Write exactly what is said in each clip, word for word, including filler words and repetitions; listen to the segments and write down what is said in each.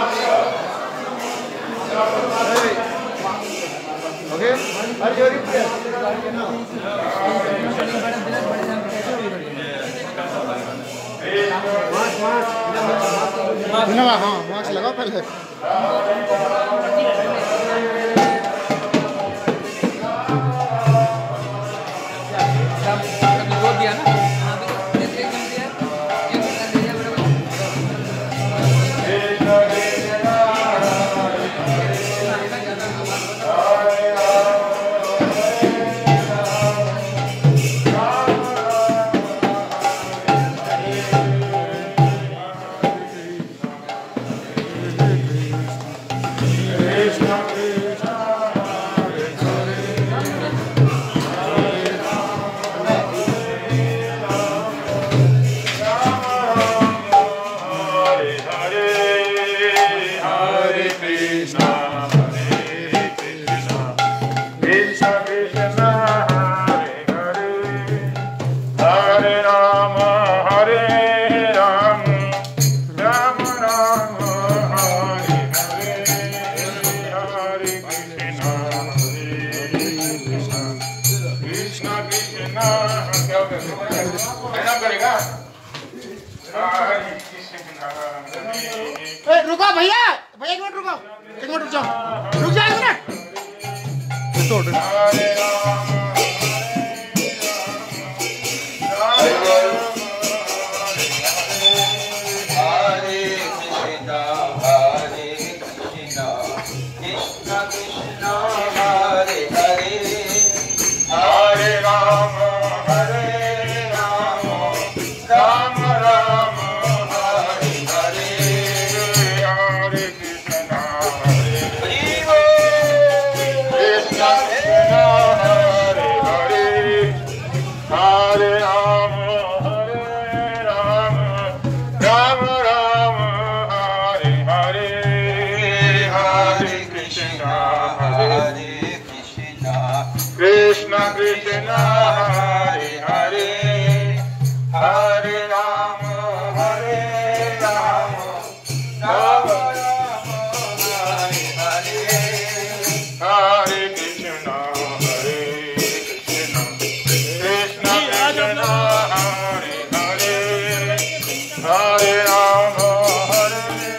Okay? Are you ready? हाँ marks लगाओ पहले। रुको भैया भैया एक मिनट रुको एक मिनट रुक जाओ रुक जाओ एक minute Krishna Krishna Hare Hare Hare Rama Hare Rama Rama Rama Hare Hare Hare Krishna Hare Krishna Krishna Krishna Hare Hare Hare Rama Hare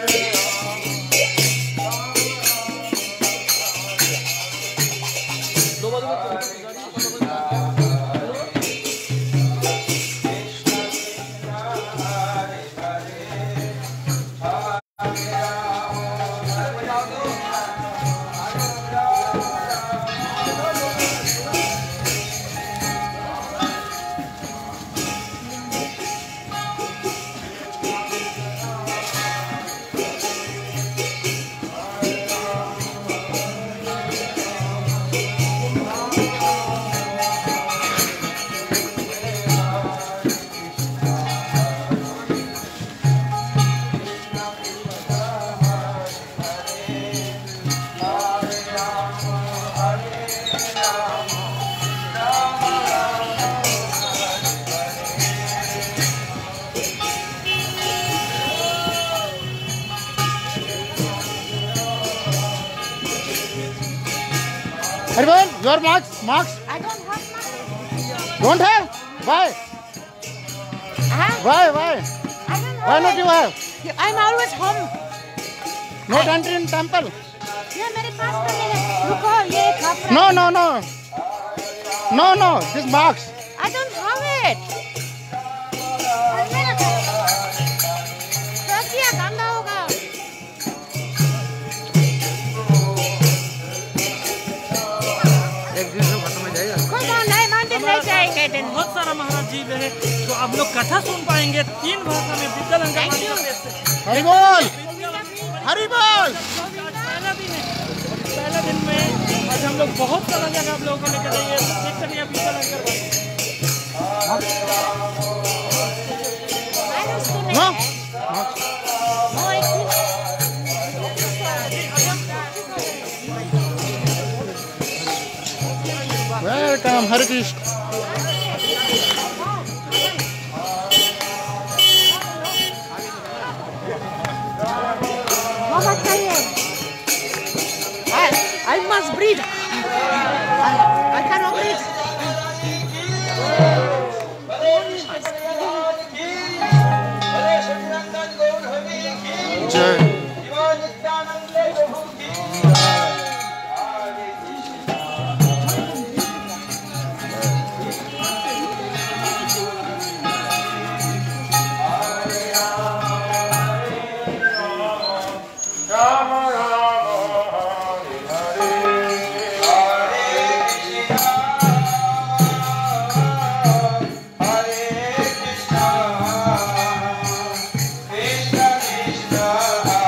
Everyone, your marks, marks. I don't have marks. Don't have? Why? Huh? Why, why? I don't know. Why not you have? I'm always home. Not entry in temple. ये मेरे पास तो नहीं है. रुको ये कपड़ा. No, no, no. No, no. This marks. I don't have it. क्या गंदा होगा? एक दिन में खत्म हो जाएगा। कोई बात नहीं, मंदिर नहीं जाएंगे दिन। बहुत सारा महाराज जी है तो आप लोग कथा सुन पाएंगे तीन भाषा में विद्यालंकार। हरि बोल, हरि बोल। पहला दिन है, पहला दिन में आज हम लोग बहुत सारा जगह आप लोगों को लेकर जाएंगे। देख सकते हैं विद्यालंकार। हाँ? Welcome, Hare Krishna. Mama must breathe. I, I cannot breathe. जय Krishna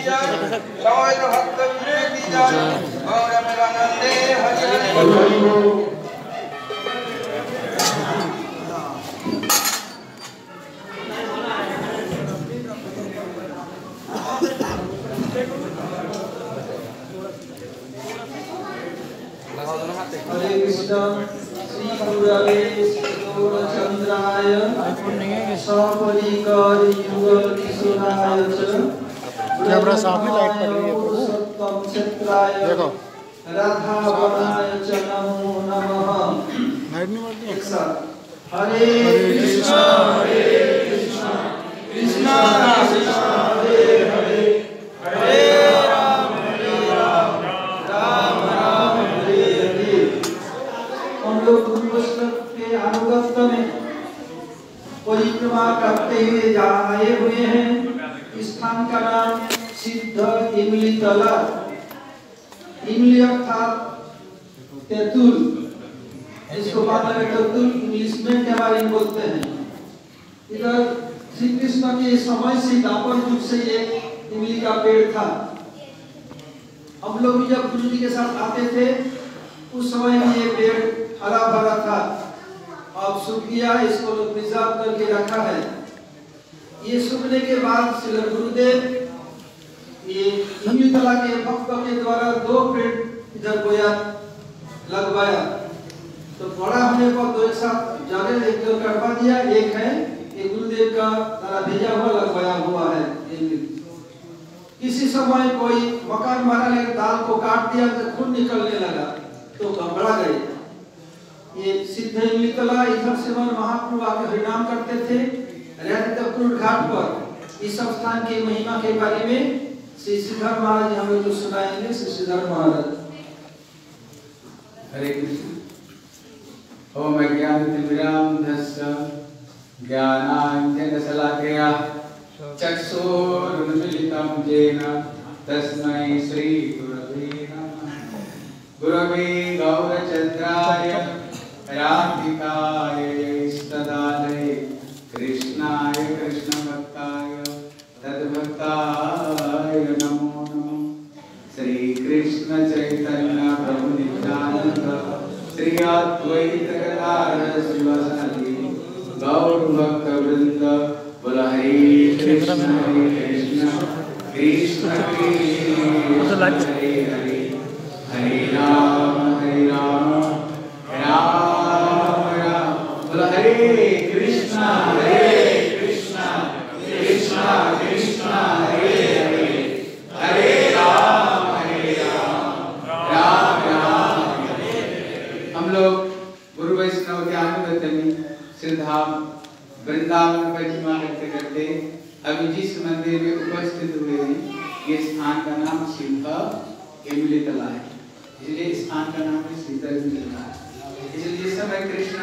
हरे कृष्ण श्री गुरवे गौरचंद्राय सपरिकर युगल किशोराय कैमरा सामने लाइट पड़ रही है प्रभु सत्तम क्षेत्राय देखो राधा वनाय च नमो नमः। लाइट नहीं मरती एक साथ हरे कृष्ण हरे कृष्ण कृष्ण कृष्ण हरे हरे हरे राम हरे राम राम राम हरे हरे। हम लोग गुरु वैष्णव के अनुगत्य में परिक्रमा करते हुए जा आए हुए हैं। इस स्थान का नाम सिद्ध इमली तला, इमली अर्थात तेतुल, इसको बांग्ला में तेतुल इंग्लिश में टेमारिन बोलते हैं। इधर श्री कृष्ण के समय से दापर युग से ये इमली का पेड़ था। हम लोग भी जब गुरु जी के साथ आते थे उस समय में ये पेड़ हरा भरा था। अब सूख गया, इसको लोग प्रिजर्व करके रखा है। ये सूखने के बाद श्री गुरुदेव ये इमली तला के भक्तों के द्वारा दो पेड़ इधर बोया लगवाया, तो बड़ा होने पर दो एक साथ जगह एक जो करवा दिया। एक है ये गुरुदेव का द्वारा भेजा हुआ लगवाया हुआ है। किसी समय कोई मकान बना लेकर दाल को काट दिया तो खून निकलने लगा तो घबरा गए। ये सिद्ध इमली तला इधर से महाप्रभु आके हरिनाम करते थे रेणुकापुर घाट पर। इस स्थान की महिमा के बारे में श्री श्रीधर महाराज हमें जो सुनाएंगे। श्री श्रीधर महाराज। हरे कृष्ण। ओम अज्ञानतिमिरान्धस्य ज्ञानाञ्जनशलाकया चक्षुरुन्मीलितं येन तस्मै श्रीगुरवे नमः। गुरवे गौरचन्द्राय राधिकाय इष्टदाय कृष्णाय कृष्णभक्ताय तद्भक्ताय नमो नमः। श्री कृष्ण चैतन्य प्रभु नित्यानंद श्री अद्वैत गदाधर श्रीवासादि गौर भक्त वृंद बोल हरे कृष्ण हरे कृष्ण कृष्ण कृष्ण हरे हरे हरे राम हरे राम राम राम बोल हरे कृष्ण हरे कृष्ण कृष्ण कृष्ण हरे हरे हरे राम हरे राम राम राम। हम लोग गुरु वैष्णव के अनुगत्य में श्रीधाम वृंदावन परिक्रमा करते करते अभी जिस मंदिर में उपस्थित हुए हैं ये स्थान का नाम सिद्ध इमली तला है, इसलिए स्थान का नाम है सिद्ध इमली तला। इसलिए जिस समय कृष्ण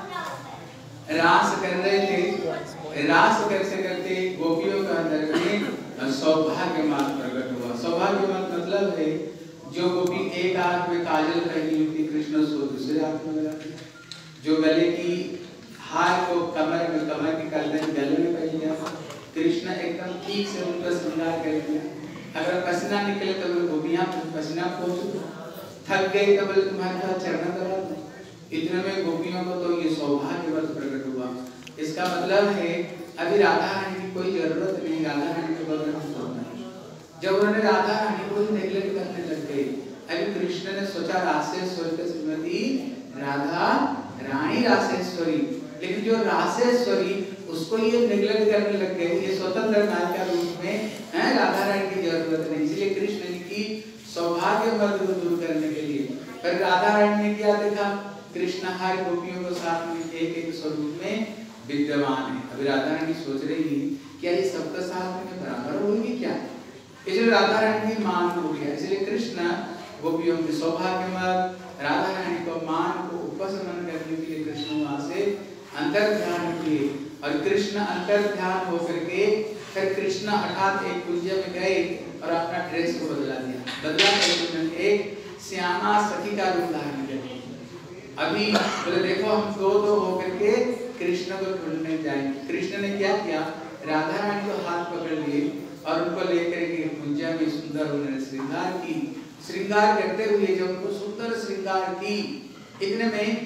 रास कर रहे थे, रास करते करते गोपियों का अंदर में सौभाग्य मान प्रकट हुआ। सौभाग्य मान मतलब है जो गोपी एक आंख में काजल पहनी होती कृष्ण सो दूसरे आंख में लगाती, जो गले की हार को कमर में कमर की गर्दन गले में पहन लिया, कृष्ण एकदम ठीक से उनका श्रृंगार कर दिया। अगर पसीना निकले तो बोले गोपियां पसीना पोंछ दो, थक गए तो बोले तुम्हारे हाथ चरण दबा दो। इतने में गोपियों को तो ये सौभाग्यवत प्रकट हुआ। इसका मतलब है अभी राधा रानी की कोई जरूरत नहीं, राधा रानी के बगैर हम सोना है। जब उन्होंने राधा रानी को नेगलेक्ट करने लग गए, अभी कृष्ण ने सोचा रासेश्वरी का श्रीमती राधा रानी रासेश्वरी, लेकिन जो रासेश्वरी उसको ये नेगलेक्ट करने लग गए। ये स्वतंत्र नायिका रूप में है, राधा रानी की जरूरत नहीं। इसलिए कृष्ण ने की सौभाग्य मद को दूर करने के लिए। पर राधा रानी ने क्या देखा, कृष्ण हर गोपियों को साथ में एक एक स्वरूप में विद्यमान है। अभी राधा रानी सोच रही है क्या ये सबका साथ में बराबर होगी क्या, इसलिए राधा रानी की मान हो गया। इसलिए कृष्ण गोपियों के सौभाग्य मद राधा रानी को मान को उपशमन करने के लिए कृष्ण वहां से अंतर ध्यान किए। और कृष्ण अंतर ध्यान होकर के फिर कृष्ण हठात एक कुंज में गए और अपना ड्रेस को बदला दिया। बदला करके एक श्यामा सखी का रूप धारण किया। अभी बोले देखो हम दो दो होकर के कृष्ण को ढूंढने जाएंगे। कृष्ण ने क्या किया, राधा रानी को हाथ पकड़ लिए और उनको लेकर के पूजा में सुंदर उन्होंने श्रृंगार की। श्रृंगार करते हुए जब उनको सुंदर श्रृंगार की, इतने में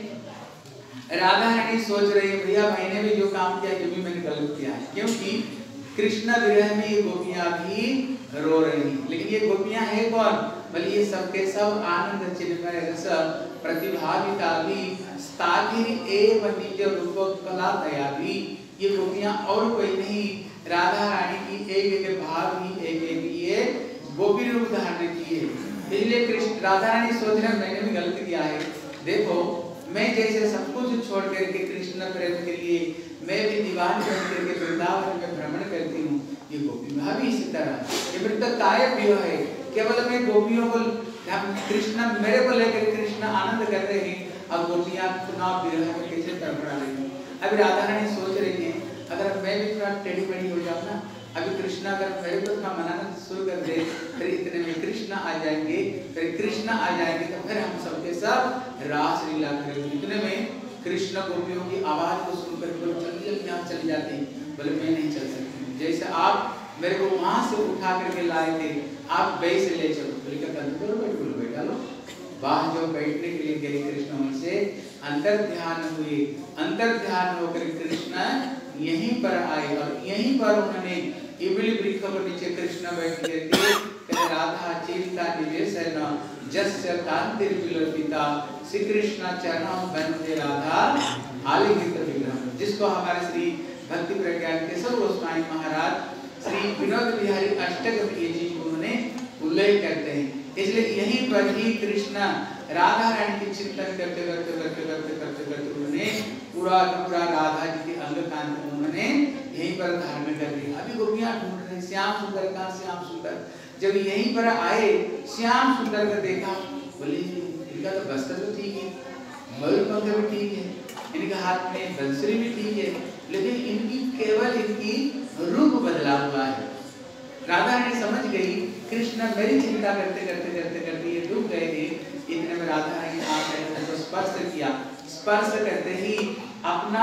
राधा रानी सोच रही है भैया मैंने भी जो काम किया ये भी मैंने गलत किया है, क्योंकि कृष्ण विरह में ये गोपियां भी रो रही। लेकिन ये गोपियां है कौन? बोले ये सबके सब आनंद चिन्मय रस प्रतिभागिता भी स्थागिर एवं निज रूप कला दया भी। ये गोपियां और कोई नहीं, राधा रानी की एक एक भाव ही एक एक ये गोपी रूप धारण किए। इसलिए कृष्ण राधा रानी सोच रहे मैंने भी गलती किया है। देखो मैं जैसे सब कुछ छोड़ करके कृष्ण प्रेम के लिए मैं भी दीवान बन करके वृंदावन में भ्रमण करती हूँ, ये गोपी भी इसी तरह ये वृत्त काय भी है। केवल मैं गोपियों को कृष्ण मेरे को लेकर कृष्ण आनंद कर रहे हैं, अब गोपियां चुनाव विरह में कैसे तड़पड़ा रही हैं। अभी राधा रानी सोच रही है अगर मैं भी थोड़ा टेढ़ी मेढ़ी हो जाऊँ ना, अभी कृष्ण अगर मेरे को थोड़ा मनाना शुरू कर दे, फिर इतने में कृष्ण आ जाएंगे, फिर कृष्ण आ जाएंगे तो फिर हम सबके सब रास लीला करेंगे। इतने में कृष्ण गोपियों की आवाज को सुनकर बोले जल्दी जल्दी यहाँ चली जाती। बोले मैं नहीं चल सकती, जैसे आप मेरे को वहां से उठा करके लाए थे आप वैसे ले चलो। बोले क्या करते हो? बैठो बैठा लो। बाहर जो बैठने के लिए गए कृष्ण उनसे अंतर ध्यान हुए, अंतर ध्यान होकर कृष्ण यहीं पर आए और यहीं पर उन्होंने इमली वृक्ष के नीचे कृष्ण बैठ करके राधा चिंता निवेश है न जस्य कांतिर विलोपिता श्री कृष्ण चरणों बंदे राधा आलिंगित विग्रह, जिसको हमारे श्री भक्ति प्रज्ञान केशव गोस्वामी महाराज श्री विनोद बिहारी अष्टक में ये चीज उन्होंने उल्लेख करते हैं। इसलिए यहीं पर ही कृष्ण राधा रानी की चिंतन करते करते करते करते करते करते उन्होंने पूरा पूरा राधा जी के अंग कांत उन्होंने यहीं पर धारण कर लिया। अभी गोपियां ढूंढ रहे श्याम सुंदर का श्याम सुंदर, जब यहीं पर आए श्याम सुंदर को देखा, बोले इनका तो वस्त्र तो ठीक है, मयूर पंख भी ठीक है, इनके हाथ में बंसुरी भी ठीक है, लेकिन इनकी केवल इनकी रूप बदला हुआ है। राधा रानी समझ गई कृष्ण मेरी चिंता करते करते करते करते ये डूब गए थे। इतने में राधा रानी आकर उनको स्पर्श किया, स्पर्श करते ही अपना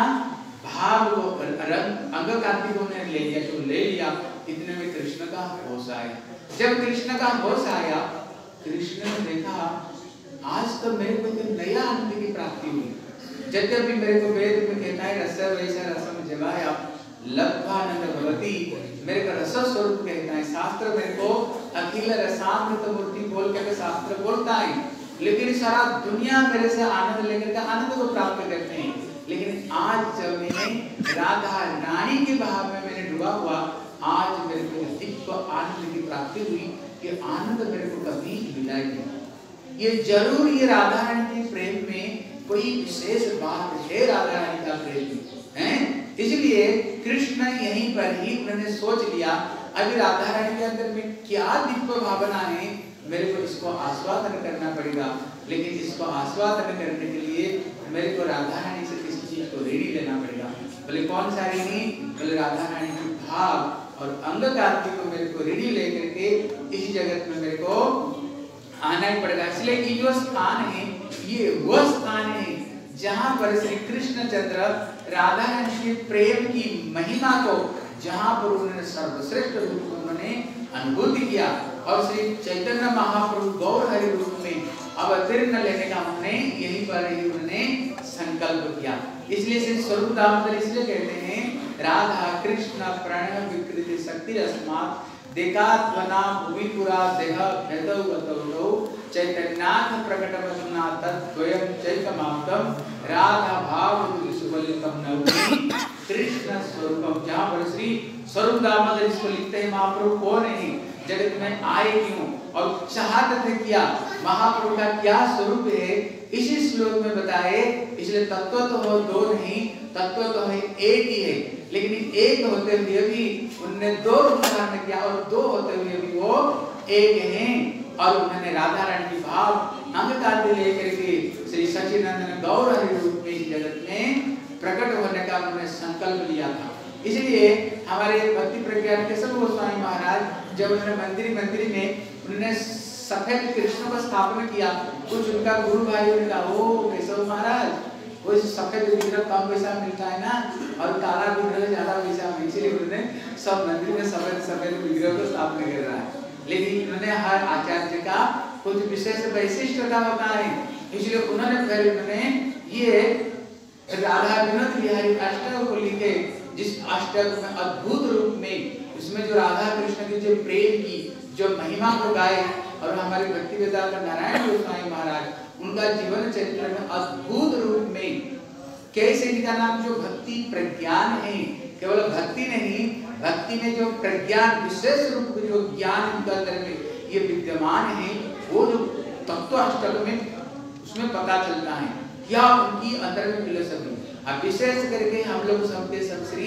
भाव को रंग अंग कांति को उन्हें ले लिया, जो ले लिया इतने में कृष्ण का होश आया। जब कृष्ण का होश आया, कृष्ण ने देखा आज तो मेरे को एक नया आनंद की प्राप्ति हुई। जब भी मेरे को वेद में कहता है रस वैसा रसम जगाया लब्धानंद भवती, मेरे को रस स्वरूप कहता है। शास्त्र मेरे को अखिल रसामृत मूर्ति बोल के शास्त्र बोलता है, लेकिन सारा दुनिया मेरे से आनंद लेकर के आनंद को प्राप्त करते हैं। लेकिन आज जब मैंने राधा रानी के भाव में मैंने डूबा हुआ, आज मेरे को दिव्य आनंद की प्राप्ति हुई कि आनंद मेरे को कभी मिला ही नहीं। ये जरूर ये राधा रानी के प्रेम में कोई विशेष बात है, राधा रानी का प्रेम है। इसलिए कृष्ण यहीं पर ही उन्होंने सोच लिया अभी राधा रानी के अंदर में क्या दिव्य भावना है, मेरे को इसको आस्वादन करना पड़ेगा। लेकिन इसको आस्वादन करने के लिए मेरे को राधा रानी से किसी चीज को रेडी लेना पड़ेगा। बोले कौन सा रेडी? बोले राधा रानी की भाव और अंग कांति को मेरे को रेडी लेकर के इसी जगत में मेरे को आना ही पड़ेगा। इसलिए ये जो स्थान है ये वह स्थान है जहाँ पर श्री कृष्ण चंद्र राधा रानी के प्रेम की महिमा को, जहाँ पर उन्होंने सर्वश्रेष्ठ रूप को उन्होंने अनुभूति किया और श्री चैतन्य महाप्रभु गौर हरि रूप में अवतीर्ण लेने का उन्होंने यहीं पर ही उन्होंने संकल्प किया। इसलिए श्री स्वरूप दामोदर इसलिए कहते हैं राधा कृष्ण प्रणय विकृति शक्ति अस्मात् देकात्मना भूमिपुरा देह भेदौ गतौ चैतन्याथ प्रकटवदना तद्वयं चैतमाप्तम राधा भाव सुबलितम नवमी कृष्ण स्वरूपम। जहाँ पर श्री स्वरूप दामोदर इसको लिखते हैं महाप्रभु कौन है, जगत में आए क्यों और चाहते थे क्या, महाप्रभु का क्या स्वरूप है, इसी श्लोक में बताए। इसलिए तत्व तो हो दो नहीं, तत्व तो है एक ही है, लेकिन एक होते हुए भी उन्होंने दो रूप धारण किया और दो होते हुए भी वो एक हैं। और उन्होंने राधा रानी की भाव अंग कांति लेकर के श्री सच्चिदानंद गौर हरि रूप में इस जगत में प्रकट होने का उन्होंने संकल्प लिया था। इसलिए हमारे भक्ति प्रज्ञान केशव गोस्वामी महाराज जब उन्होंने मंदिर मंदिर में उन्होंने सफेद कृष्ण को स्थापना किया, कुछ उनका गुरु भाइयों ने कहा ओ केशव महाराज वो सफेद विग्रह कम पैसा मिलता है ना, और काला विग्रह ज्यादा पैसा मिलता है, इसलिए उन्होंने सब मंदिर में सफेद सफेद विग्रह को स्थापना कर रहा है। लेकिन उन्होंने हर आचार्य का कुछ विशेष वैशिष्टता होता है, इसलिए उन्होंने पहले उन्होंने ये राधा विनोद बिहारी अष्टक को लिखे, जिस अष्टक में अद्भुत रूप में उसमें जो राधा कृष्ण की जो प्रेम की जो महिमा को गाए, और हमारे भक्ति वेदांत नारायण गोस्वामी महाराज उनका जीवन चरित्र में अद्भुत रूप में कैसे इनका नाम जो भक्ति प्रज्ञान है, केवल भक्ति नहीं, भक्ति में जो प्रज्ञान विशेष रूप में जो ज्ञान उनके अंदर में ये विद्यमान है, वो जो तत्व अष्टक में उसमें पता चलता है क्या उनकी अंदर में फिलोसफी। अब विशेष करके हम लोग सबके सब श्री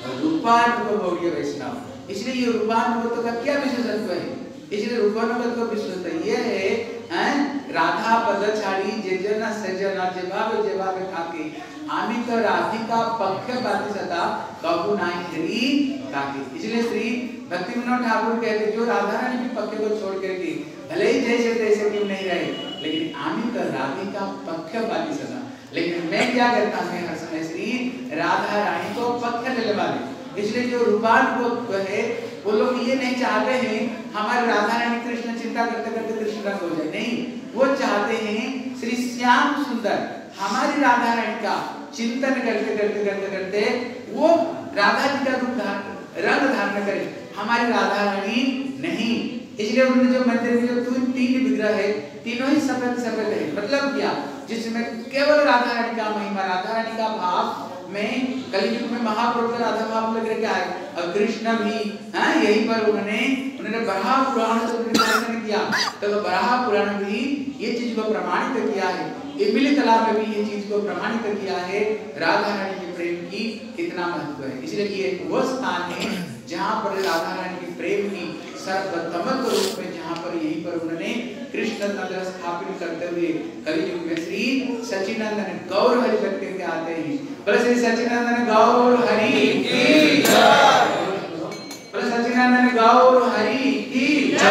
रूपानुभव गौड़ीय वैष्णव, इसलिए ये रूपानुभव का क्या विशेषत्व है, इसलिए रूपानुभव का विशेषता ये है, हैं राधा पदचारी जे जना सजना जेबाब जेबाब खाके आमी तो राधिका पक्षपाती सदा कबू नाई हरि ताके। इसलिए श्री भक्ति विनोद ठाकुर कहते जो राधा रानी के पक्ष को छोड़ करके भले ही जैसे तैसे क्यों नहीं रहे, लेकिन आमी तो राधिका पक्षपाती सदा, लेकिन मैं क्या करता हूँ हर समय श्री राधा रानी को पक्ष लेने वाले। इसलिए जो रूपानुभव है वो लोग ये नहीं चाहते हैं हमारे राधा रानी कृष्ण चिंता करते करते कृष्ण रंग हो जाए, नहीं, वो चाहते हैं श्री श्याम सुंदर हमारी राधा रानी का चिंतन करते करते करते करते वो राधा जी का रूप धारण रंग धारण करे, हमारी राधा रानी नहीं। इसलिए उन्होंने जो मंदिर में जो तीन तीन विग्रह है, तीनों ही सफेद सफेद है, मतलब क्या, जिसमें केवल राधा रानी का महिमा, राधा रानी का भाव में कलयुग में महाप्रभु का राधा भाव लेकर के आए, और कृष्ण भी हाँ यहीं पर उन्होंने उन्होंने बराह पुराण से वर्णन किया, तो बराह पुराण भी ये चीज को प्रमाणित किया है, इमली तालाब में भी ये चीज को प्रमाणित किया है, राधा रानी के प्रेम की कितना महत्व है। इसलिए ये वो स्थान है जहाँ पर राधा रानी के प्रेम की सर्वोत्तम रूप में, जहाँ पर यहीं पर उन्होंने कृष्ण तंत्र स्थापित करते हुए कलयुग में श्री सच्चिदानंद गौर हरि करके के आते हैं। बोले श्री सच्चिदानंद गौर हरि की जय, बोले सच्चिदानंद गौर हरि की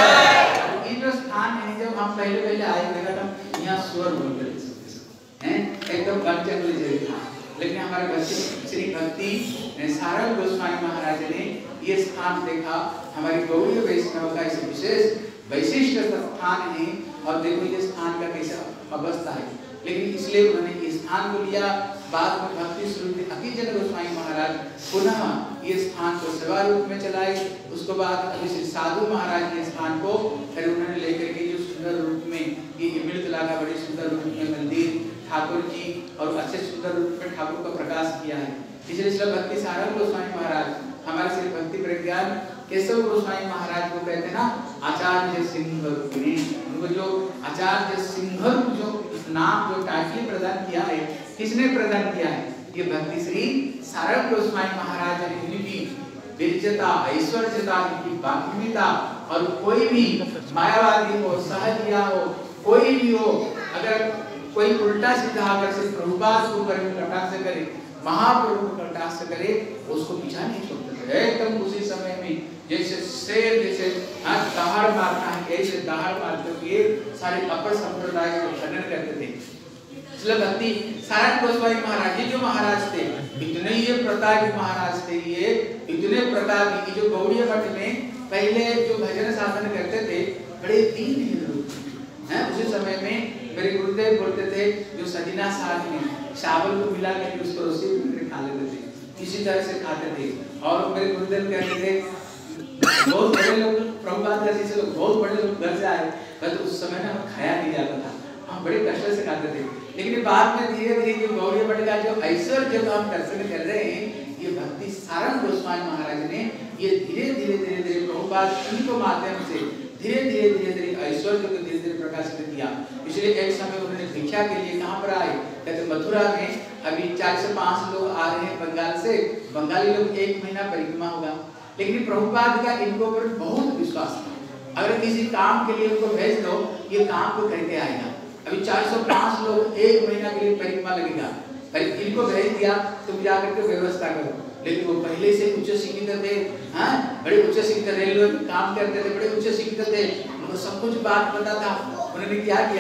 जय। ये जो स्थान है, जब हम पहले पहले आए थे तो यहाँ स्वर बोल रहे हैं, एकदम कंचन जैसे था, लेकिन हमारे भक्ति श्री भक्ति सारंग गोस्वामी महाराज ने ये स्थान देखा, हमारी गौड़ीय वैष्णव का इस विशेष वैशिष्ट स्थान है, और देखो ये स्थान का कैसा अवस्था है, लेकिन इसलिए उन्होंने ये स्थान को लिया। बाद में भक्ति श्री अकिंचन गोस्वामी महाराज पुनः ये स्थान को सेवा रूप में चलाए, उसके बाद अभी श्री साधु महाराज के स्थान को फिर उन्होंने लेकर के जो सुंदर रूप में ये इमली तला का बड़े सुंदर रूप में मंदिर ठाकुर जी और अच्छे सुंदर रूप में ठाकुर का प्रकाश किया है। इसलिए भक्ति सारंग गोस्वामी महाराज हमारे श्री भक्ति प्रज्ञान केशव गोस्वामी महाराज को कहते हैं ना आचार्य सिंह रूपिणी, उनको जो आचार्य सिंह जो नाम जो टाइटल प्रदान किया है, किसने प्रदान किया है, ये भक्ति श्री सारंग गोस्वामी महाराज ने इनकी विरजता ऐश्वर्यता इनकी बात्मीयता, और कोई भी मायावादी हो सहजिया हो कोई भी हो, अगर कोई उल्टा सीधा अगर से प्रभुपाद को कटाक्ष करे, महाप्रभु को कटाक्ष करे, उसको पीछा नहीं छोड़ते थे, एकदम उसी समय में जैसे शेर जैसे दहाड़ मारता है ऐसे दहाड़ मारते हुए सारे अपर संप्रदाय को खंडन करते थे। इसलिए भक्ति सारंग गोस्वामी महाराज जो महाराज थे, इतने ये प्रतापी महाराज थे, ये इतने प्रतापी की जो गौड़ीय मठ में पहले जो भजन साधन करते थे, बड़े दीन लोग हैं। उसी समय में मेरे गुरुदेव बोलते थे जो सजना साग में चावल को मिला करके उसको रोटी में खा लेते थे, इसी तरह से खाते थे। और मेरे गुरुदेव कहते थे बहुत बड़े लोग प्रभुपाद जैसे लोग बहुत बड़े लोग घर से आए, तो उस समय ना खाया नहीं जाता था, हम बड़े कष्ट से खाते थे। लेकिन बाद में धीरे धीरे जो गौड़ीय मठ का जो ऐश्वर्य जो हम दर्शन कर रहे हैं, ये भक्ति सारंग गोस्वामी महाराज ने ये धीरे धीरे धीरे धीरे प्रभुपाद उनको माध्यम से धीरे धीरे धीरे धीरे ऐश्वर्य को धीरे धीरे प्रकाशित किया। इसलिए एक समय उन्होंने भिक्षा के लिए कहाँ पर आए, कहते मथुरा में अभी चार से पांच लोग आ रहे हैं बंगाल से, बंगाली लोग एक महीना परिक्रमा होगा, लेकिन प्रभुपाद का इनको पर बहुत विश्वास था, अगर किसी काम के लिए उनको भेज दो ये काम को करके आएगा। अभी चार सौ पांच लोग एक महीना के लिए परिक्रमा लगेगा, पर इनको भेज दिया तुम जाकर के व्यवस्था करो। लेकिन वो पहले से उच्च शिक्षित थे, हाँ बड़े उच्च शिक्षित रेलवे में काम करते थे, बड़े उच्च शिक्षित थे, उनको सब कुछ बात पता था। उन्होंने क्या किया,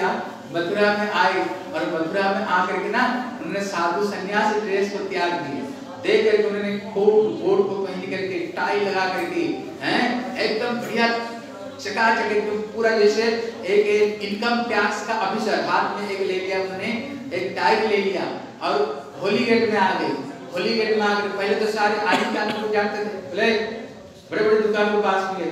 मथुरा में आए और मथुरा में आकर के ना उन्होंने साधु सन्यासी ड्रेस को त्याग दिया। देख करके उन्होंने कोट कोट को पहन करके टाई लगा करके हैं एकदम बढ़िया चकाचक एकदम पूरा जैसे एक, एक इनकम टैक्स का ऑफिसर हाथ में एक ले लिया उन्होंने, एक टाई ले लिया और होली गेट में आ गए। होली गेट में आकर पहले तो सारे आदि का को जानते थे, बोले बड़े बड़े दुकान के पास में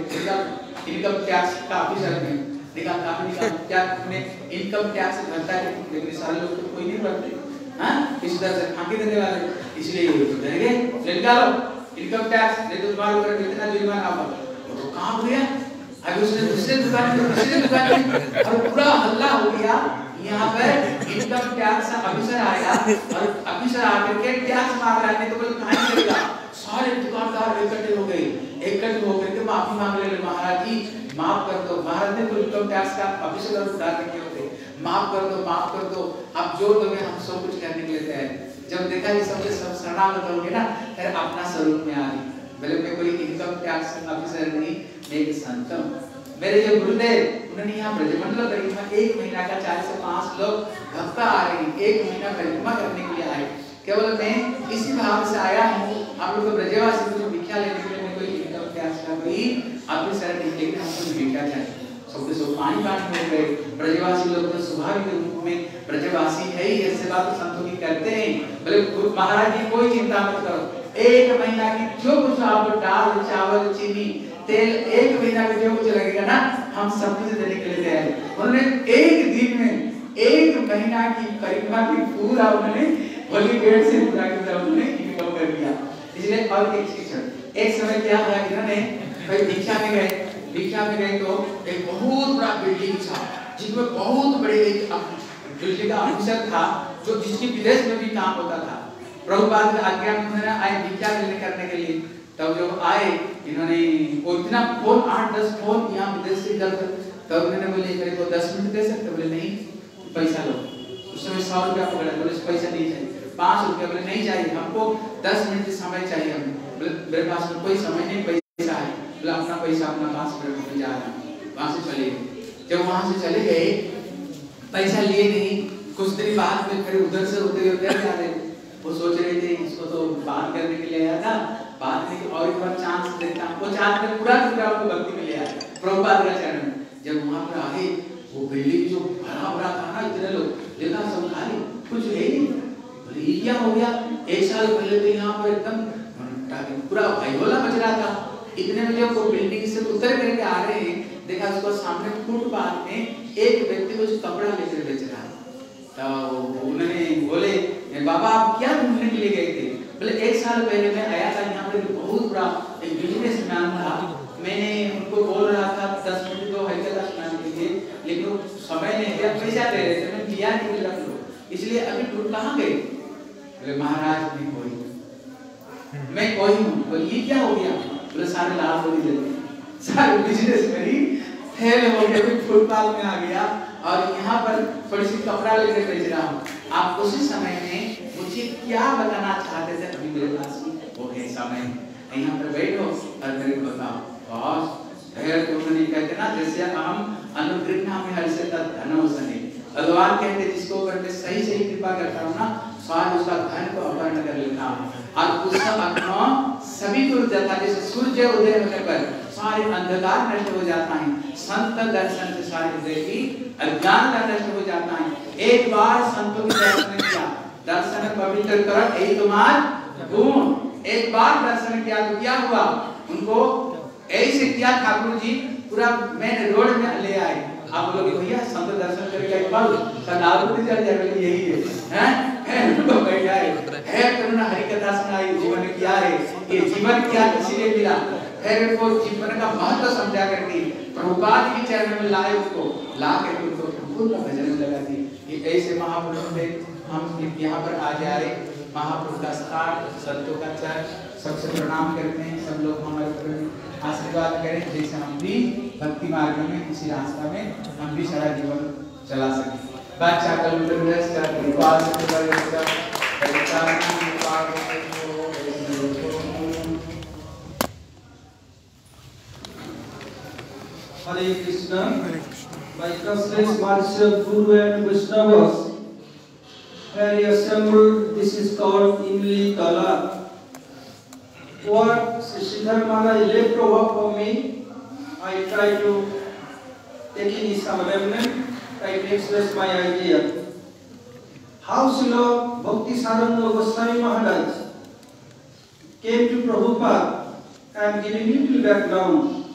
इनकम टैक्स का ऑफिसर में निकाल काम निकाल क्या तुमने इनकम टैक्स भरता है, लेकिन सारे लोग तो कोई नहीं भरते। हाँ इस तरह से फांकी देने वाले, इसलिए कहेंगे निकालो इनकम टैक्स, नहीं तो तुम्हारे ऊपर कितना जुर्माना होगा। वो तो काम हो गया। अभी उसने दूसरे दुकान में दूसरे दुकान में और पूरा हल्ला हो गया। यहाँ पर इनकम टैक्स ऑफिसर आया और ऑफिसर आकर के टैक्स मांग रहा है, तो बोले कहाँ चलेगा। सारे दुकानदार इकट्ठे हो गए, इकट्ठे होकर के माफी मांग ले, महाराज जी माफ कर दो। महाराज ने तो इनकम टैक्स का ऑफिसर और उधार नहीं होते, माफ कर दो माफ कर दो, आप जो दोगे हम सब कुछ करने के लिए तैयार हैं। जब देखा ये सब सब शरणागत होंगे ना, फिर अपना स्वरूप में आ गई। बोले मैं कोई इनकम टैक्स ऑफिसर नहीं, मैं एक संत हूं। मेरे जो गुरुदेव उन्होंने यहाँ ब्रजमंडल परिक्रमा एक महीना का चार से पांच लोग भक्त आ रहे हैं, एक महीना परिक्रमा करने के लिए आए। केवल मैं इसी भाव से आया हूँ, आप लोग ब्रजवासी को भिक्षा लेने के लिए मैं कोई इनकम टैक्स का कोई ऑफिसर नहीं, लेकिन हमको भिक्षा चाहिए। सबके सब पानी पानी हो गए। ब्रजवासी लोग तो स्वाभाविक रूप में ब्रजवासी है ही, ऐसे बात तो संतों की करते हैं। बोले महाराज जी कोई चिंता मत करो, एक महीना की जो कुछ आप दाल चावल चीनी तेल एक महीना का जो कुछ लगेगा ना, हम सब कुछ देने के लिए तैयार हैं। उन्होंने एक दिन में एक महीना की परिक्रमा की पूरा उन्होंने होली गेट से पूरा पूरा उन्होंने इनकम कर दिया। इसलिए और एक शिक्षण एक समय क्या हुआ, इन्होंने भाई भिक्षा में गए, भिक्षा में गए तो एक बहुत बड़ा बिल्डिंग था जिसमें बहुत बड़े एक बिल्डिंग का ऑफिसर था जो जिसकी विदेश में भी काम होता था। प्रभुपाद की आज्ञा में उन्होंने आए भिक्षा लेने करने के लिए। तब जब आए इन्होंने वो इतना फोन आठ दस फोन यहाँ विदेश से कर, तब उन्होंने बोले मेरे को दस मिनट दे सकते, बोले नहीं पैसा लो। उस समय सौ रुपया पकड़ा, बोले पैसा नहीं चाहिए। पाँच रुपया, बोले नहीं चाहिए, हमको दस मिनट समय चाहिए। हमें बोले मेरे पास में कोई समय नहीं, पैसा है। बोले अपना पैसा अपना पाँच मिनट में जा रहा है। वहां से चले गए। जब वहां से चले गए पैसा लिए नहीं, कुछ दिन बाद में फिर उधर से उधर उधर जा रहे। वो सोच रहे थे इसको तो बात करने के लिए आया था, बात नहीं और एक बार चांस देता। वो चांस में पूरा पूरा आपको भक्ति में ले आया प्रभुपाद का चरण में। जब वहां पर आए वो बिल्डिंग जो भरा भरा था ना, इतने लोग देखा सब खाली, कुछ है नहीं। बोले ये क्या हो गया, एक साल पहले तो यहाँ पर एकदम पूरा भयभोला मच रहा था। इतने में जब वो बिल्डिंग से उतर करके आ रहे हैं, देखा उसको सामने फुटपाथ में एक व्यक्ति कुछ कपड़ा लेकर बेच रहा है। तो उन्होंने बोले बाबा आप क्या ढूंढने के लिए गए थे। बोले एक साल पहले मैं आया था, यहाँ पे बहुत बड़ा एक बिजनेसमैन था, मैंने उनको बोल रहा था दस मिनट दो हल्का स्नान के लिए, लेकिन वो समय नहीं दिया, पैसा दे रहे थे, मैंने दिया नहीं, रख लो, इसलिए अभी तुम कहाँ गए। बोले महाराज मैं कोई मैं कोई हूँ। बोले ये क्या हो गया। बोले सारे लाभ हो गए, सारे बिजनेस मेरी फेल हो गए, फुटपाथ में आ गया और यहाँ पर थोड़ी सी कपड़ा लेकर बेच रहा हूँ। आप उसी समय में मुझे क्या बताना चाहते थे, अभी मेरे पास वो है समय, यहाँ पर बैठो और मेरे को बताओ। और फिर उन्होंने कहते ना जैसे हम अनुग्रह में हर से धन सने, भगवान कहते जिसको ऊपर मैं सही सही कृपा करता हूँ ना, स्वाद उसका धन को अपहरण कर लेता हूँ और उसका अपना सभी दूर जाता है। जैसे सूर्य उदय होने पर सारे अंधकार नष्ट हो जाता है, संत दर्शन से सारे हृदय की अज्ञानता नष्ट हो जाता है। एक बार संतों की दर्शन किया, दर्शन पवित्र कर यही तुम्हारा गुण। एक बार दर्शन किया तो क्या हुआ, उनको ऐसे किया ठाकुर जी पूरा मेन रोड में ले आए। आप लोग भैया संत दर्शन करके एक पल सदावृत्ति चल जाए, यही है हैं हैं उनको बैठा है है करुणा हरि कथा सुनाई, जीवन क्या है ये जीवन क्या किसी ने मिला। फिर उनको जीवन का महत्व समझा करके प्रभुपाद के चरण में लाए, उसको ला करके उनको प्रभु का भजन में लगा दी। ये ऐसे महापुरुषों में हम यहाँ पर आ जाए, महापुरुष का स्थान संतों का चरण सबसे प्रणाम करते हैं। सब लोग हमारे ऊपर आशीर्वाद करें, जैसे हम भी भक्ति मार्ग में इसी रास्ता में हम भी सारा जीवन चला सकें। बादशाह कल उद्देश्य का कृपा से परिवर्तन परिचालन कृपा हरे Krishna. my trustless Maharishya Guru and Vaishnavas, where you assembled, this is called Imli Tala. What Sridhar Maharaj left over for me, I try to take in some remnant, try to express my idea. How Srila Bhaktisaranga Goswami Maharaj came to Prabhupada. I am giving little background.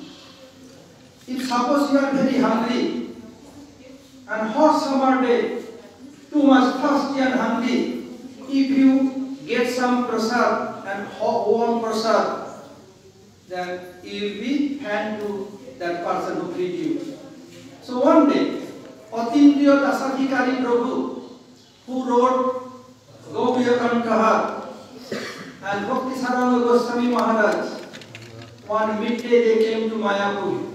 If suppose you are very hungry and hot summer day, too much thirsty and hungry, if you get some prasad and hot warm prasad, then you will be hand to that person who feed you. So one day, Atindriya Dasadhikari Prabhu, who wrote Gopiya Kantaha, and Bhaktisaranga Goswami Maharaj, one midday they came to Mayapur.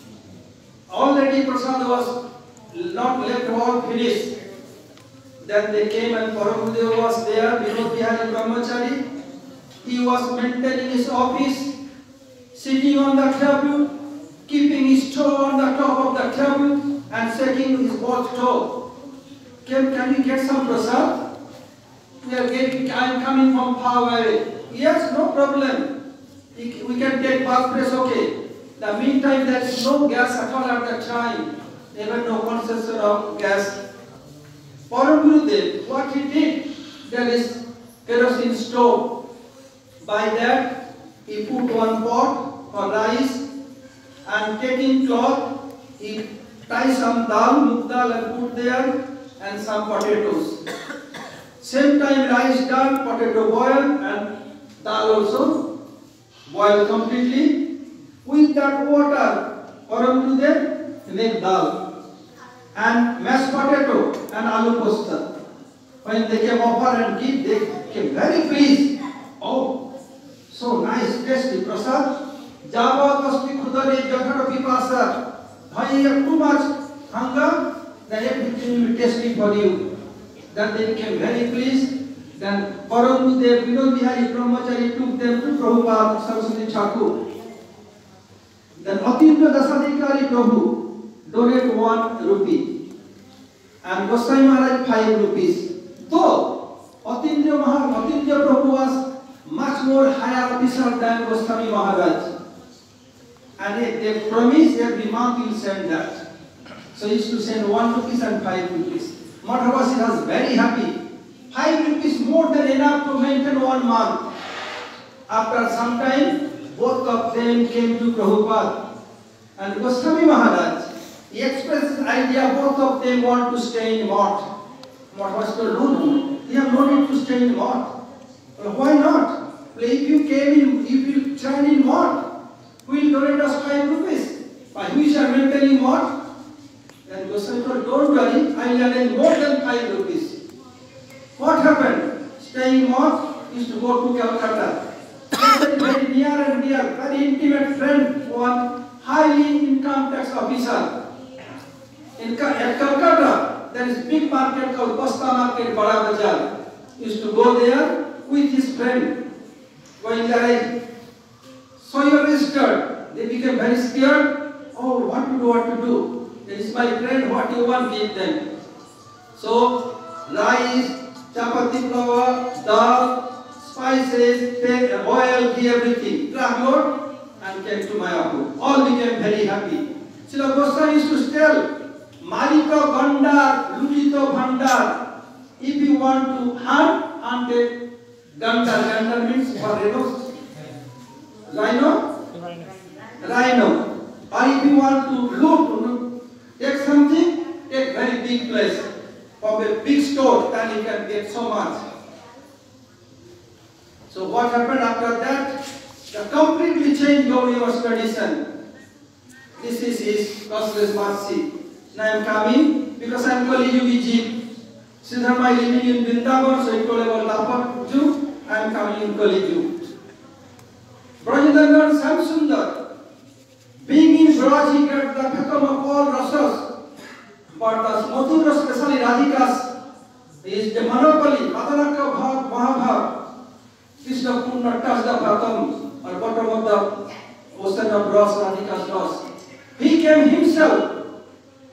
Already prasad was not left all finished. Then they came and Paramudeva was there, Vinod Bihari Brahmachari. He was maintaining his office, sitting on the table, keeping his toe on the top of the table and shaking his both toe. Can, can we get some prasad? We are getting, I am coming from far away. Yes, no problem. We, we can take bath press, okay. The meantime, there is no gas at all at that time. Even no concession of gas. Param Gurudev, what he did, there is kerosene stove. By that, he put one pot for rice and taking cloth, he tie some dal, mung dal and put there and some potatoes. Same time rice done, potato boil and dal also boil completely. With that water, Param Gurudev make dal and mashed potato and aloo posta. When they came offer and give, they came very pleased. Oh, so nice, tasty prasad. Java Kasti Khudari Jathara Pipasa. Bhai, you have too much hunger, then everything will be tasty for you. Then they became very pleased. Then Param Gurudev, Vinod Bihari Brahmachari took them to Prabhupada Saraswati Thakur. Then Atindriya Dasadhikari Prabhu donated one rupee and Goswami Maharaj five rupees. Though Atindriya Maharaj, Atindriya Prabhu was much more higher officer than Goswami Maharaj, and they promised every month he will send that. So he used to send one rupees and five rupees. Madhavasi was very happy. Five rupees more than enough to maintain one month. After some time, both of them came to Prabhupada. And Goswami Maharaj, he expressed his idea, both of them want to stay in Mott. Madhavasi told, no, no, they have no need to stay in Mott. Well, why not? Well, if you came in, if you train in Mott, who will donate us five rupees? By who shall maintain in Mott? Then Goswami told, don't worry, I will arrange more than five rupees. What happened? Staying in Mott is to go to Calcutta. Very, very near and dear, very intimate friend, one highly income tax officer. In at Calcutta, there is a big market called Basta Market, Bada Bazaar. He used to go there with his friend. Going there, I saw you registered. They became very scared. Oh, what to do, what to do? This is my friend, what do you want, give them. So, rice, chapati flour, dal, spices, oil, ghee, everything. Traveled and came to Mayapur. All became very happy. Srila Goswami used to tell, Marito Gandar, Lujito Bhandar. If you want to hunt, hunt a Gandar. Gandar means for rhinos. Rhino? Rhino. Or if you want to loot, take something, take very big place. From a big store, then you can get so much. So what happened after that? The completely changed Gauriya's tradition. This is his costless mercy. Now I am coming because I am Kali Yugi Jeev. Siddharma living in Vrindavan, so he told about Lapa Jew. I am coming in Kali Yugi. Brajadangan Samsundar, being in Braj, he got the become of all rasas. But the Madhura, especially Radhikas, is the monopoly. Adhanaka Bhav, Mahabhav. Krishna could not touch the bottom or bottom of the ocean of dross, Radhika's dross. He came himself in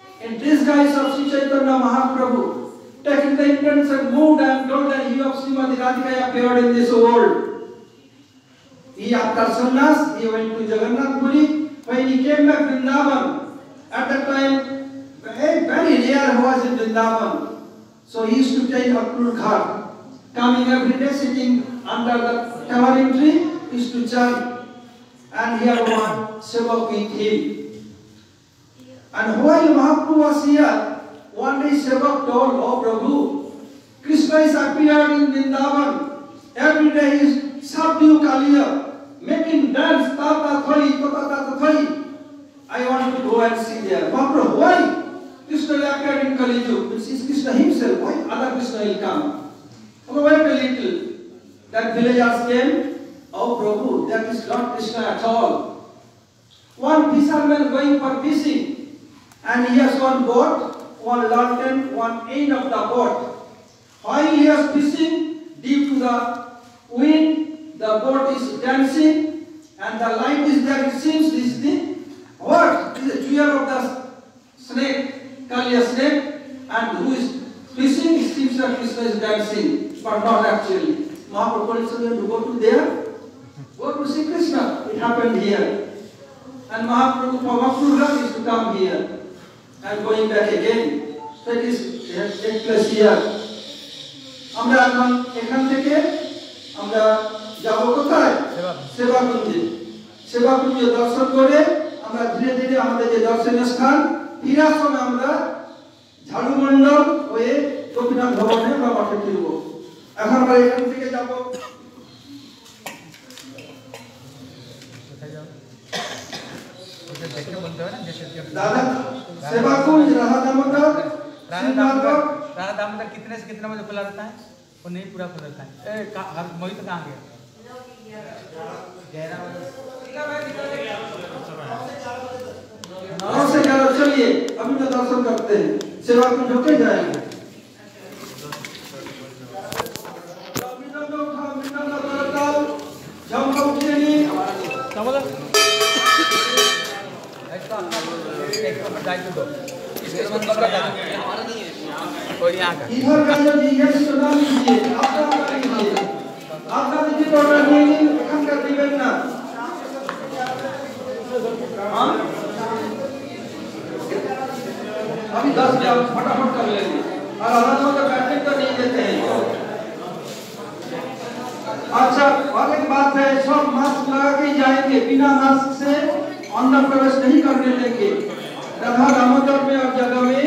these guys of Sri Chaitanya Mahaprabhu, taking the intention, moved and told that he of Srimati Radhika appeared in this world. He, after sannyas, he went to Jagannath Puri. When he came back to Vrindavan, at that time, very rare was in Vrindavan. So he used to take Akrur Ghat, coming every day, sitting under the tamarind tree, he used to chant. And he had one sevak with him. And while Mahaprabhu was here, one day sevak told, "Oh Prabhu, Krishna is appeared in Vrindavan. Every day he is subdue Kaliya, making dance, tata thoi, tata tata thoi. I want to go and see there." Mahaprabhu, why? Krishna appeared in Kali Yuga. This is Krishna himself. Why other Krishna will come? Oh, wait a little. That villagers came. "Oh Prabhu, that is not Krishna at all." One fisherman going for fishing, and he has one boat, one lantern, one end of the boat. While he is fishing, due to the wind, the boat is dancing, and the light is there. It seems this thing. What? It is a jewel of the snake, Kaliya snake, and who is fishing? It seems that Krishna is dancing, but not actually. Mahaprabhu told him to go to there. Go to see Krishna. It happened here. And Mahaprabhu from Akrur is to come here. And going back again. So it is take place here. আমরা এখন এখান থেকে আমরা যাব কোথায়? সেবাকুঞ্জে। সেবাকুঞ্জে দর্শন করে আমরা ধীরে ধীরে আমাদের যে দর্শনীয় স্থান ফিরার সময় আমরা ঝাড়ুমণ্ডল হয়ে গোপীনাথ ভবনে আমরা মঠে ফিরব। এখন আমরা এখান থেকে যাব दादा सेवाकुंज राधा दामोदर राधा दामोदर कितने से कितना बजे खुला रहता है? वो नहीं पूरा खुला रहता है। ए हर मोहित कहाँ गया? नौ से ग्यारह चलिए अभी तो दर्शन करते हैं। सेवाकुंज होके जाएंगे। इधर का जो ये सुना लीजिए, आपका ऑर्डर लीजिए, आपका टिकट ऑर्डर नहीं एखन का दिबेन ना। हाँ? अभी दस मिनट फटाफट कर लेंगे। और आराम से बैठने तो नहीं देते हैं। अच्छा, और एक बात है, सब मास्क लगा के जाएंगे, बिना मास्क से अंदर प्रवेश नहीं करने देंगे। राधा दामोदर में और जगह में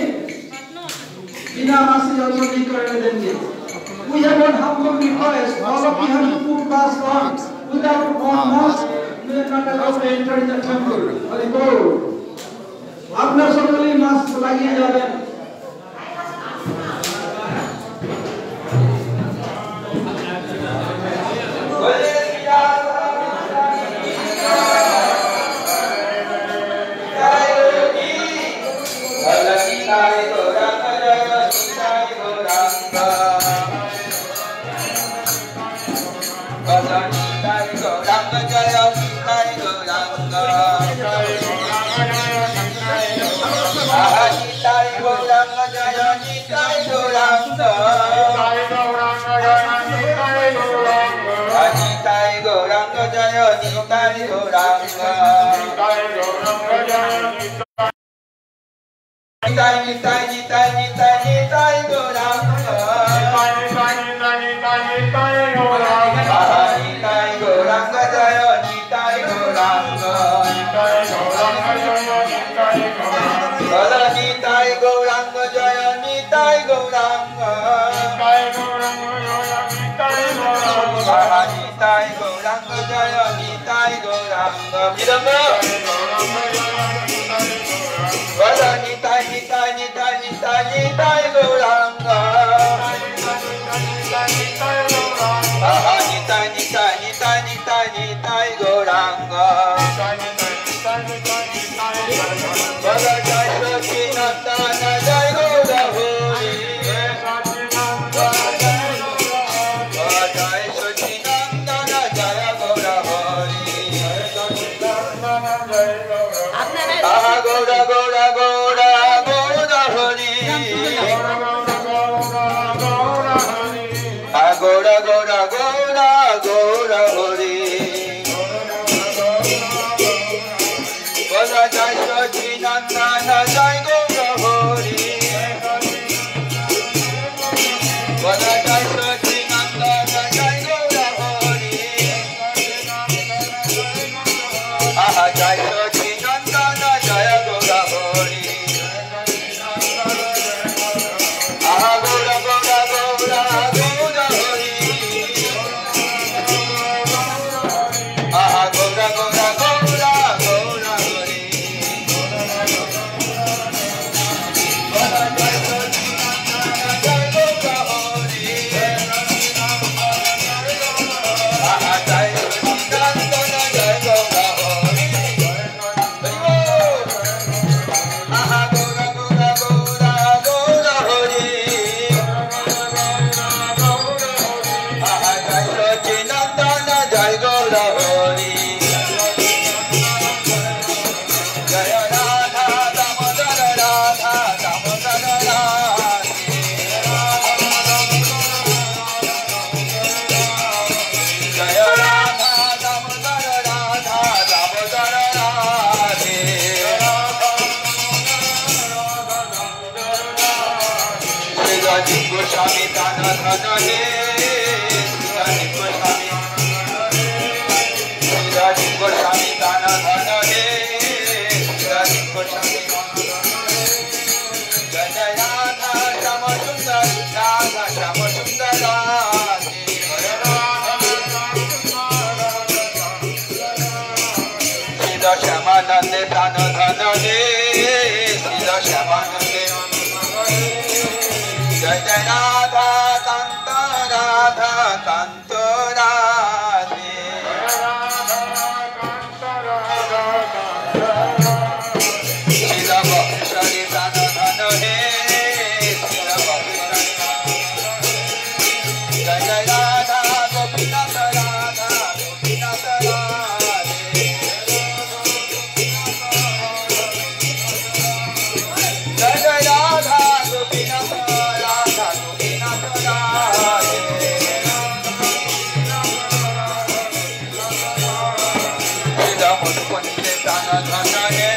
बिना मास्क से दर्शन नहीं करने देंगे। We have one humble request. All of you have to put mask on. Without one mask, you are not allowed to enter in the temple. Hari Bol. আপনারা সকলেই মাস্ক লাগিয়ে যাবেন। Gora, Gora, Gora, Gora, धन धन हे श्रीराजीव गोस्वामी श्रीराजीव गोस्वामी धन धन हे श्रीराजीव गोस्वामी जय जय राधा श्याम सुंदर राधा श्याम सुंदर श्रीरा श्यामानंदे प्राण धन हे श्रीरा श्यामानंदे जय जय राधा कांत राधा कांत राधे श्रीरा बक्ष्री प्राण धन हे श्रीरा बक्ष्री जय जय राधा गोपीनाथ राधा गोपीनाथ राधे जय जय राधा गोपीनाथ राधा गोपीनाथ राधे श्रीरा मधुपंडिते प्राण धन हे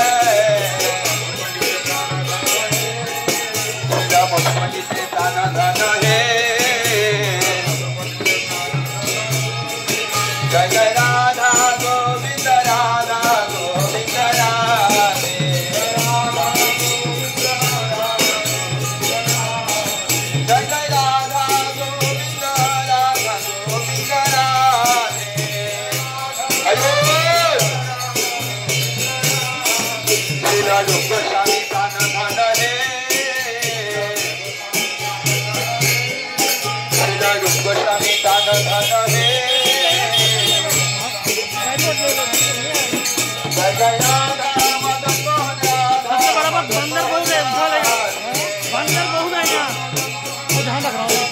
श्रीरा मधुपंडिते प्राण धन हे जय जय राधा गोविंद राधा गोविंद राधे जय जय राधा गोविंद राधा गोविंद राधे हरे श्रीरा योग गोस्वामी प्राण धन हे श्रीरा योग गोस्वामी प्राण धन हे जय जय राधा मदन मोहन राधा बराबर बंदर बहुत है, बंदर बहुत है यहाँ, वो ध्यान रख रहा हूँ।